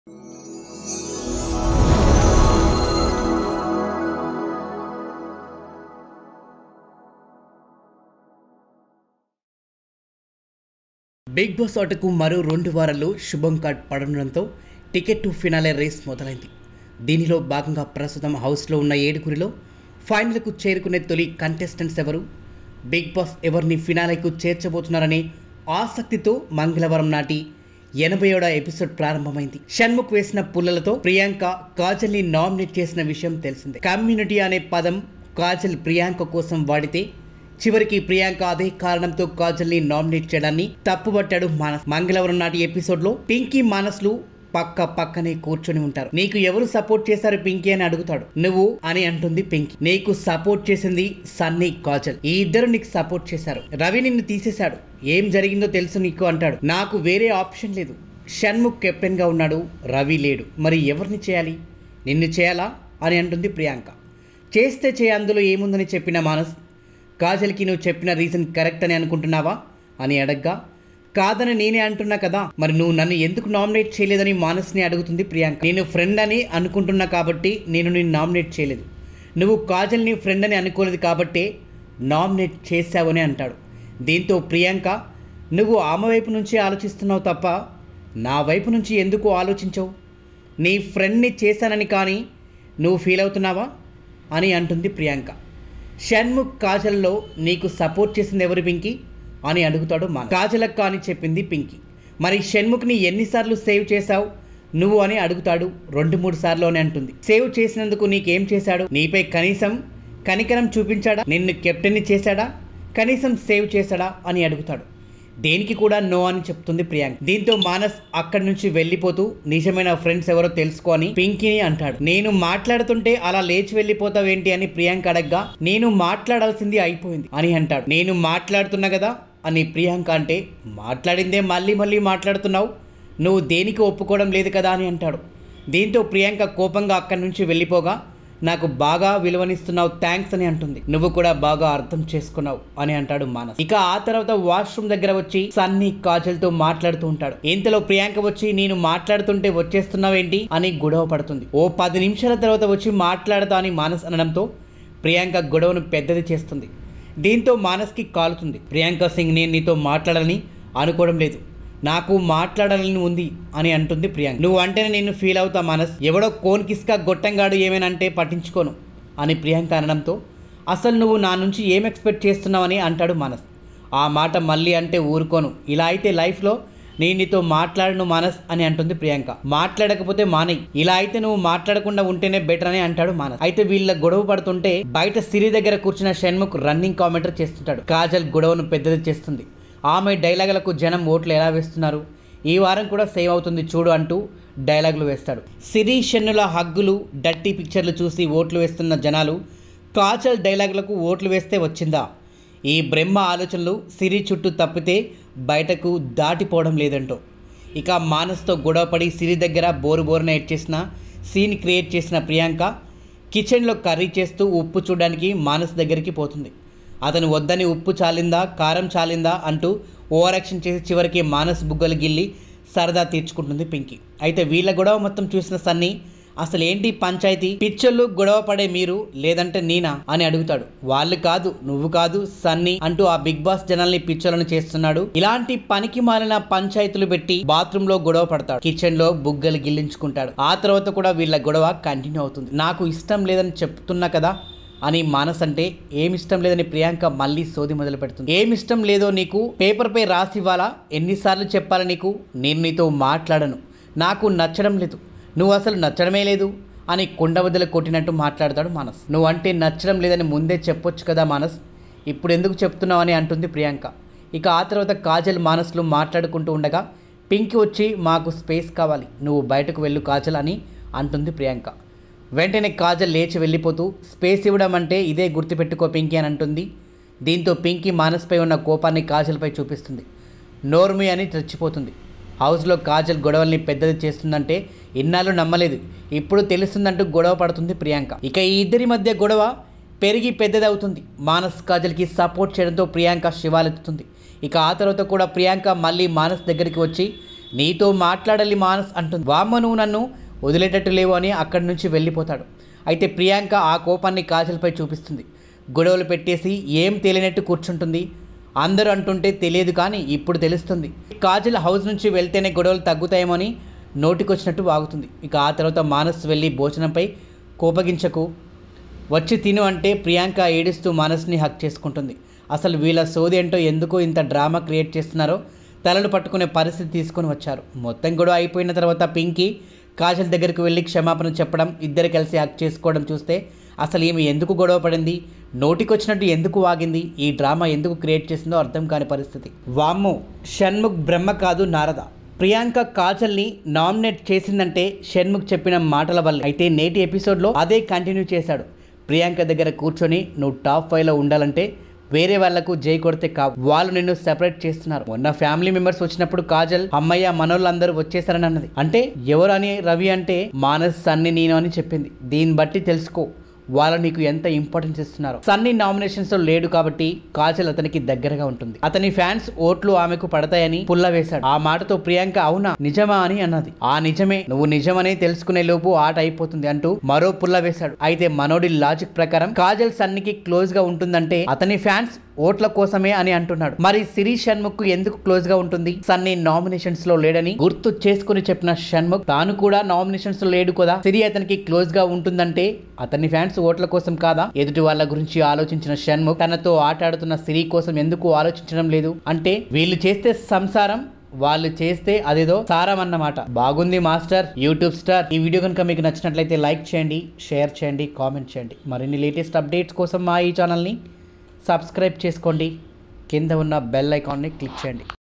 Big boss ఆటకు మరో 2 వారాల్లో శుభం కార్డ్ పడడంతో టికెట్ టు ఫినాలే రేస్ మొదలైంది. దీనిలో భాగంగా ప్రస్తుతం హౌస్లో ఉన్న 7గురిలో ఫైనల్కు చేరుకునే తొలి కంటెస్టెంట్స్ ఎవరు, బిగ్ బాస్ ఎవరిని ఫినాలేకు చేర్చబోతున్నారనే ఆసక్తితో మంగళవారం నాటి 87వ ఎపిసోడ్ ప్రారంభమైంది. షణ్ముక్ వేసిన పుల్లలతో ప్రియాంక కాజల్ని నామినేట్ చేసిన విషయం తెలిసిందే. కమ్యూనిటీ అనే పదం కాజల్ ప్రియాంక కోసం వాడితే చివరికి ప్రియాంక అదే కారణంతో కాజల్ని నామినేట్ చేయడాన్ని తప్పుపట్టాడు మానస్. మంగళవారం నాటి ఎపిసోడ్లో పింకీ మానస్లు పక్కనే కూర్చొని ఉంటారు. నీకు ఎవరు సపోర్ట్ చేశారు పింకీ అని అడుగుతాడు. నువ్వు అని అంటుంది పింకీ. నీకు సపోర్ట్ చేసింది సన్నీ, కాజల్, ఈ ఇద్దరు నీకు సపోర్ట్ చేశారు. రవి నిన్ను తీసేశాడు, ఏం జరిగిందో తెలుసు నీకు అంటాడు. నాకు వేరే ఆప్షన్ లేదు, షణ్ముక్ కెప్టెన్ గా ఉన్నాడు, రవి లేడు, మరి ఎవరిని చేయాలి, నిన్ను చేయాలా అని అంటుంది ప్రియాంక. చేస్తే చేయ, అందులో ఏముందని చెప్పిన మానస్, కాజల్కి నువ్వు చెప్పిన రీజన్ కరెక్ట్ అని అనుకుంటున్నావా అని అడగ్గా, కాదని నేనే అంటున్నా కదా, మరి నువ్వు నన్ను ఎందుకు నామినేట్ చేయలేదని మానస్ని అడుగుతుంది ప్రియాంక. నేను ఫ్రెండ్ అని అనుకుంటున్నా కాబట్టి నేను నిన్ను నామినేట్ చేయలేదు, నువ్వు కాజల్ని ఫ్రెండ్ అని అనుకోలేదు కాబట్టే నామినేట్ చేశావని అంటాడు. దీంతో ప్రియాంక, నువ్వు ఆమె వైపు నుంచి ఆలోచిస్తున్నావు తప్ప నా వైపు నుంచి ఎందుకు ఆలోచించవు, నీ ఫ్రెండ్ని చేశానని కానీ నువ్వు ఫీల్ అవుతున్నావా అని అంటుంది ప్రియాంక. షణ్ముక్ కాజల్లో నీకు సపోర్ట్ చేసింది ఎవరు పింకీ అని అడుగుతాడు మానస్. కాజలక్క అని చెప్పింది పింకీ. మరి షణ్ముక్ని ఎన్నిసార్లు సేవ్ చేశావు నువ్వు అని అడుగుతాడు. 2-3 సార్లు అని అంటుంది. సేవ్ చేసినందుకు నీకేం చేశాడు, నీపై కనీసం కనికరం చూపించాడా, నిన్ను కెప్టెన్ని చేశాడా, కనీసం సేవ్ చేశాడా అని అడుగుతాడు. దేనికి కూడా నో అని చెప్తుంది ప్రియాంక. దీంతో మానస్ అక్కడి నుంచి వెళ్ళిపోతూ నిజమైన ఫ్రెండ్స్ ఎవరో తెలుసుకో అని పింకీని అంటాడు. నేను మాట్లాడుతుంటే అలా లేచి వెళ్ళిపోతావేంటి అని ప్రియాంక అడగ్గా, నేను మాట్లాడాల్సింది అయిపోయింది అని అంటాడు. నేను మాట్లాడుతున్నా కదా అని ప్రియాంక అంటే, మాట్లాడిందే మళ్ళీ మాట్లాడుతున్నావు, నువ్వు దేనికి ఒప్పుకోవడం లేదు కదా అని అంటాడు. దీంతో ప్రియాంక కోపంగా అక్కడి నుంచి వెళ్ళిపోగా, నాకు బాగా విలువనిస్తున్నావు, థ్యాంక్స్ అని అంటుంది. నువ్వు కూడా బాగా అర్థం చేసుకున్నావు అని అంటాడు మానస్. ఇక ఆ తర్వాత వాష్రూమ్ దగ్గర వచ్చి సన్నీ కాజల్తో మాట్లాడుతూ ఉంటాడు. ఇంతలో ప్రియాంక వచ్చి, నేను మాట్లాడుతుంటే వచ్చేస్తున్నావేంటి అని గొడవ పడుతుంది. ఓ 10 నిమిషాల తర్వాత వచ్చి మాట్లాడతా అని మానస్ అనడంతో ప్రియాంక గొడవను పెద్దది చేస్తుంది. దీంతో మానస్కి కాలుతుంది. ప్రియాంక సింగ్, నేను నీతో మాట్లాడాలని అనుకోవడం లేదు, నాకు మాట్లాడాలని ఉంది అని అంటుంది ప్రియాంక. నువ్వు అంటేనే నేను ఫీల్ అవుతా మానస్, ఎవడో కోన్ కిస్కా గొట్టంగాడు ఏమైనా అంటే పట్టించుకోను అని ప్రియాంక అనడంతో, అసలు నువ్వు నా నుంచి ఏం ఎక్స్పెక్ట్ చేస్తున్నావని అంటాడు మానస్. ఆ మాట మళ్ళీ అంటే ఊరుకోను, ఇలా అయితే లైఫ్లో నేను నీతో మాట్లాడను మానస్ అని అంటుంది ప్రియాంక. మాట్లాడకపోతే మానేయ్, ఇలా అయితే నువ్వు మాట్లాడకుండా ఉంటేనే బెటర్ అని అంటాడు మానస్. అయితే వీళ్ళ గొడవ పడుతుంటే బయట సిరి దగ్గర కూర్చున్న షణ్ముక్ రన్నింగ్ కామెంటరీ చేస్తుంటాడు. కాజల్ గొడవను పెద్దది చేస్తుంది. ఆమె డైలాగులకు జనం ఓట్లు ఎలా వేస్తున్నారు, ఈ వారం కూడా సేవ్ అవుతుంది చూడు అంటూ డైలాగులు వేస్తాడు. సిరి షన్నుల హగ్గులు, డర్టీ పిక్చర్లు చూసి ఓట్లు వేస్తున్న జనాలు కాజల్ డైలాగులకు ఓట్లు వేస్తే వచ్చిందా, ఈ బ్రహ్మ ఆలోచనలు సిరి చుట్టూ తప్పితే బయటకు దాటిపోవడం లేదంటూ ఇక మానస్తో గొడవపడి సిరి దగ్గర బోరున ఎడ్చేసిన సీన్ క్రియేట్ చేసిన ప్రియాంక కిచెన్లో కర్రీ చేస్తూ ఉప్పు చూడడానికి మానస్ దగ్గరికి పోతుంది. అతను వద్దని ఉప్పు చాలిందా కారం చాలిందా అంటూ ఓవర్ యాక్షన్ చేసి చివరికి మానస్ బుగ్గలు గిల్లి సరదా తీర్చుకుంటుంది పింకీ. అయితే వీళ్ళ గొడవ మొత్తం చూసిన సన్నీ, అసలు ఏంటి పంచాయతీ, పిచ్చోళ్ళు గొడవ పడే మీరు లేదంటే నేనా అని అడుగుతాడు. వాళ్ళు కాదు, నువ్వు కాదు సన్నీ అంటూ ఆ బిగ్ బాస్ జనాల్ని పిచ్చోళ్ళని చేస్తున్నాడు. ఇలాంటి పనికి మాలిన పంచాయతీలు పెట్టి బాత్రూమ్ లో గొడవ పడతాడు, కిచెన్ లో బుగ్గలు గిల్లించుకుంటాడు. ఆ తర్వాత కూడా వీళ్ళ గొడవ కంటిన్యూ అవుతుంది. నాకు ఇష్టం లేదని చెప్తున్నా కదా అని మానస్ అంటే, ఏమిష్టం లేదని ప్రియాంక మళ్ళీ సోది మొదలు పెడుతుంది. ఏమిష్టం లేదో నీకు పేపర్ పై రాసి ఇవ్వాలా, ఎన్నిసార్లు చెప్పాలా నీకు, నేను నీతో మాట్లాడను, నాకు నచ్చడం లేదు, నువ్వు అసలు నచ్చడమే లేదు అని కుండ వదిలి కొట్టినట్టు మాట్లాడతాడు మానస్. నువ్వు అంటే నచ్చడం లేదని ముందే చెప్పొచ్చు కదా మానస్, ఇప్పుడు ఎందుకు చెప్తున్నావు అని అంటుంది ప్రియాంక. ఇక ఆ తర్వాత కాజల్ మానస్లు మాట్లాడుకుంటూ ఉండగా పింకీ వచ్చి, మాకు స్పేస్ కావాలి, నువ్వు బయటకు వెళ్ళు కాజల్ అని అంటుంది ప్రియాంక. వెంటనే కాజల్ లేచి వెళ్ళిపోతూ, స్పేస్ ఇవ్వడం అంటే ఇదే గుర్తుపెట్టుకో పింకీ అని అంటుంది. దీంతో పింకీ మానస్పై ఉన్న కోపాన్ని కాజల్పై చూపిస్తుంది. నోర్మి అని చచ్చిపోతుంది. హౌస్లో కాజల్ గొడవల్ని పెద్దది చేస్తుందంటే ఇన్నాళ్ళు నమ్మలేదు, ఇప్పుడు తెలుస్తుందంటూ గొడవ పడుతుంది ప్రియాంక. ఇక ఈ ఇద్దరి మధ్య గొడవ పెరిగి పెద్దదవుతుంది. మానస్ కాజల్కి సపోర్ట్ చేయడంతో ప్రియాంక శివాలెత్తుతుంది. ఇక ఆ తర్వాత కూడా ప్రియాంక మళ్ళీ మానస్ దగ్గరికి వచ్చి, నీతో మాట్లాడాలి మానస్ అంటుంది. వామ్మ నువ్వు నన్ను వదిలేటట్టు లేవు అని అక్కడి నుంచి వెళ్ళిపోతాడు. అయితే ప్రియాంక ఆ కోపాన్ని కాజల్పై చూపిస్తుంది. గొడవలు పెట్టేసి ఏం తెలియనట్టు కూర్చుంటుంది. అందరూ అంటుంటే తెలియదు కానీ ఇప్పుడు తెలుస్తుంది. కాజల్ హౌస్ నుంచి వెళ్తేనే గొడవలు తగ్గుతాయేమో అని నోటికొచ్చినట్టు వాగుతుంది. ఇక ఆ తర్వాత మానస్ వెళ్ళి భోజనంపై కోపగించకు, వచ్చి తిను అంటే ప్రియాంక ఏడుస్తూ మానస్ని హక్ చేసుకుంటుంది. అసలు వీళ్ళ సోది ఏంటో, ఎందుకు ఇంత డ్రామా క్రియేట్ చేస్తున్నారో తలలు పట్టుకునే పరిస్థితి తీసుకొని వచ్చారు. మొత్తం గొడవ అయిపోయిన తర్వాత పింకీ కాజల్ దగ్గరికి వెళ్ళి క్షమాపణ చెప్పడం, ఇద్దరు కలిసి హక్ చేసుకోవడం చూస్తే అసలు ఈమె ఎందుకు గొడవ పడింది, నోటికొచ్చినట్టు ఎందుకు వాగింది, ఈ డ్రామా ఎందుకు క్రియేట్ చేసిందో అర్థం కాని పరిస్థితి. వామ్మో, షణ్ముఖ్ బ్రహ్మ కాదు నారద. ప్రియాంక కాజల్ని నామినేట్ చేసిందంటే షణ్ముఖ్ చెప్పిన మాటల వల్ల. అయితే నేటి ఎపిసోడ్లో అదే కంటిన్యూ చేశాడు. ప్రియాంక దగ్గర కూర్చొని నువ్వు టాప్ 5లో ఉండాలంటే వేరే వాళ్లకు జై కొడితే కావు, వాళ్ళు నిన్ను సెపరేట్ చేస్తున్నారు. మొన్న ఫ్యామిలీ మెంబర్స్ వచ్చినప్పుడు కాజల్ అమ్మయ్య మనోళ్ళందరూ వచ్చేసారని అన్నది. అంటే ఎవరు అని రవి అంటే మానస్, సన్నీ, నేను అని చెప్పింది. దీన్ని బట్టి తెలుసుకో వాళ్ళు నీకు ఎంత ఇంపార్టెన్స్ ఇస్తున్నారు. సన్నీ నామినేషన్స్ లో లేడు కాబట్టి కాజల్ అతనికి దగ్గరగా ఉంటుంది. అతని ఫ్యాన్స్ ఓట్లు ఆమెకు పడతాయని పుల్ల వేశాడు. ఆ మాటతో ప్రియాంక అవునా నిజమా అని అన్నది. ఆ నిజమే, నువ్వు నిజమని తెలుసుకునే లోపు ఆట అయిపోతుంది అంటూ మరో పుల్ల వేశాడు. అయితే మనోడి లాజిక్ ప్రకారం కాజల్ సన్నీకి క్లోజ్ గా ఉంటుందంటే అతని ఫ్యాన్స్ ఓట్ల కోసమే అని అంటున్నాడు. మరి సిరి షణ్ముఖ్ కు ఎందుకు క్లోజ్ గా ఉంటుంది? సన్నీ నామినేషన్స్ లో లేడని గుర్తు చేసుకుని చెప్పిన షణ్ముఖ్ తాను కూడా నామినేషన్స్ లో లేడు కదా, సిరి అతనికి క్లోజ్ గా ఉంటుందంటే అతని ఫ్యాన్స్ ఓట్ల కోసం కాదా? ఎదుటి వాళ్ళ గురించి ఆలోచించిన షణ్ముఖ్ తనతో ఆటాడుతున్న సిరి కోసం ఎందుకు ఆలోచించడం లేదు? అంటే వీళ్ళు చేస్తే సంసారం, వాళ్ళు చేస్తే అదేదో సారం అన్నమాట. బాగుంది మాస్టర్ యూట్యూబ్ స్టార్. ఈ వీడియో కనుక మీకు నచ్చినట్లయితే లైక్ చేయండి, షేర్ చేయండి, కామెంట్ చేయండి. మరిన్ని లేటెస్ట్ అప్డేట్స్ కోసం మా ఈ ఛానల్ని సబ్స్క్రైబ్ చేసుకోండి. కింద ఉన్న బెల్ ఐకాన్ని క్లిక్ చేయండి.